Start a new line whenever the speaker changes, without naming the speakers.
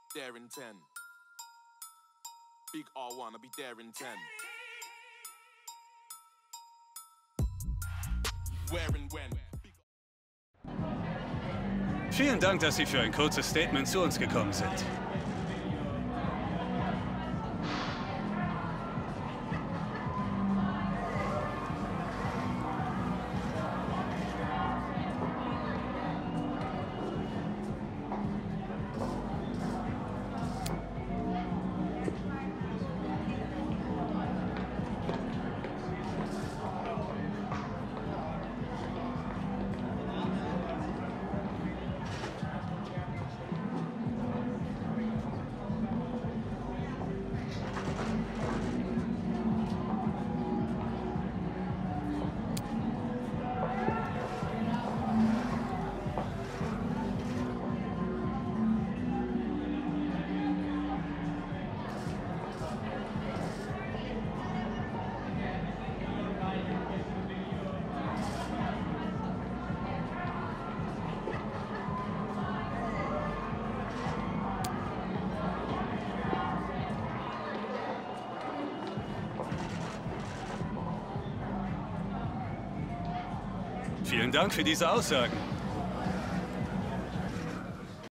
there in 10. Big R wanna be there in 10. Where and when.
Vielen Dank, dass Sie für ein kurzes Statement zu uns gekommen sind. Vielen Dank für diese Aussagen.